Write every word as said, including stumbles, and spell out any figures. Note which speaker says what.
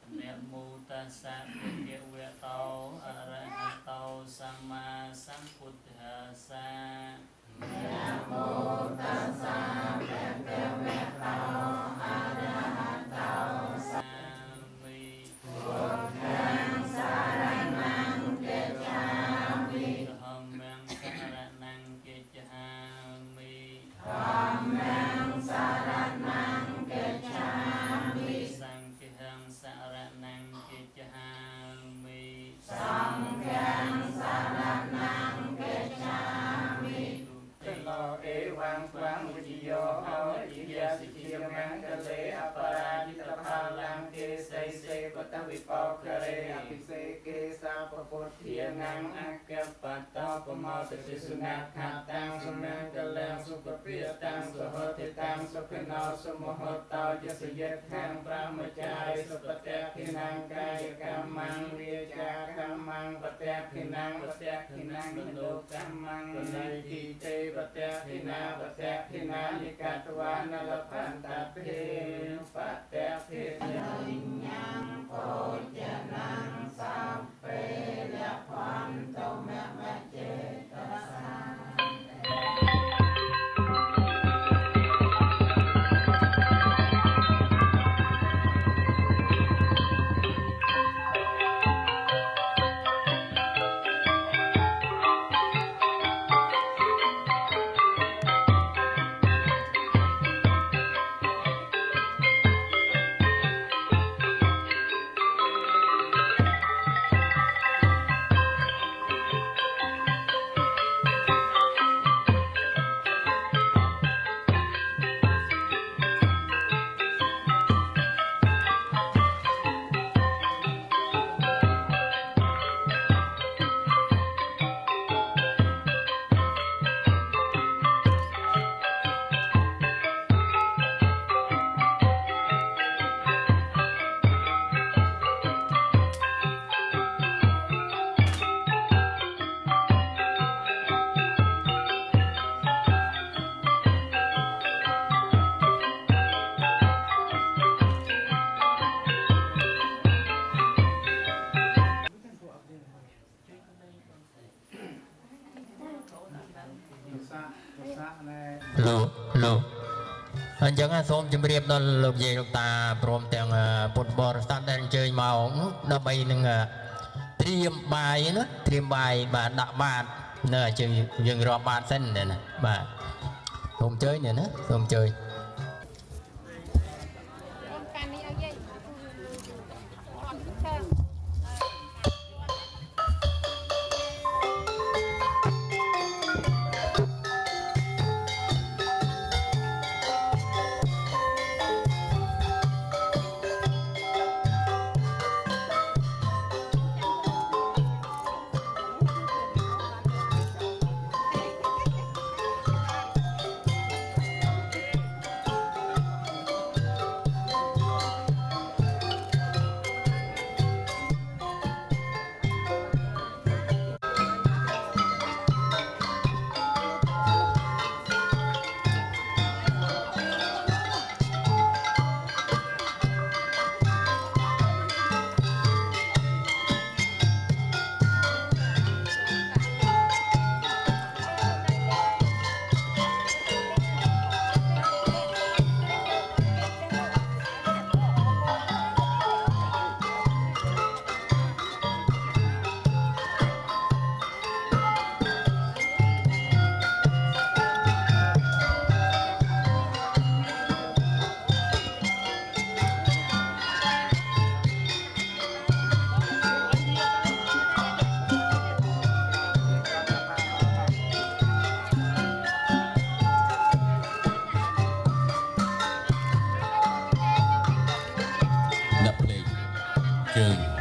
Speaker 1: Namo tassa bhagavato arahato sama sambuddhassa. Namo tassa bhagavato arahato sami. Buddhang saranang gacchami. Dhammang saranang gacchami. Dhammang saranang gacchami. Sanghang saranang gacchami. Sanghang saranang gacchami. Lo ewang quang viyo viya sikhiyangang kale aparadita phalang ke say say patavipo kare apise ke sa papothiyangang akapata pamata sunat khatang sunat kalang supapiyatang sohotitang sukino sumohoto yasayathang brahmachari supatyakinang kaya kamang viya kamang patyakinang patyakinang indo kamang panayiti te patyakinang patyakinang ikatwana lapantapin patyakinang yang pojanang sampai lapanto memacetasan.
Speaker 2: Lô, lô anh chẳng xôm chấm riêng đó lục về lục ta prom tiếng bột bò sát đèn chơi màu nó bay nâng triêm bài nó triêm bài và đạo bạt nè chừng dừng rọ bạt xanh này nè bà xôm chơi này nữa xôm chơi.
Speaker 3: Chơi